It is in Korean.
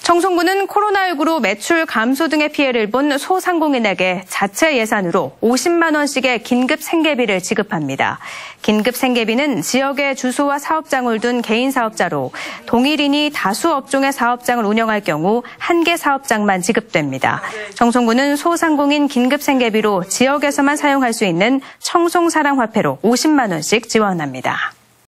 청송군은 코로나19로 매출 감소 등의 피해를 본 소상공인에게 자체 예산으로 50만 원씩의 긴급 생계비를 지급합니다. 긴급 생계비는 지역에 주소와 사업장을 둔 개인 사업자로 동일인이 다수 업종의 사업장을 운영할 경우 한 개 사업장만 지급됩니다. 청송군은 소상공인 긴급 생계비로 지역에서만 사용할 수 있는 청송사랑화폐로 50만 원씩 지원합니다.